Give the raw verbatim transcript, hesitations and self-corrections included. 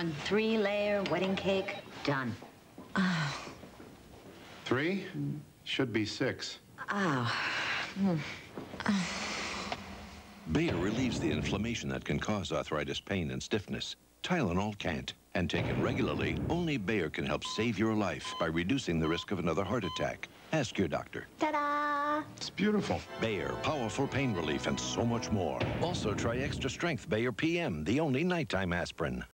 One three-layer wedding cake, done. Three? Should be six. Oh. Mm. Bayer relieves the inflammation that can cause arthritis pain and stiffness. Tylenol can't. And taken regularly, only Bayer can help save your life by reducing the risk of another heart attack. Ask your doctor. Ta-da! It's beautiful. Bayer, powerful pain relief and so much more. Also try extra strength Bayer P M, the only nighttime aspirin.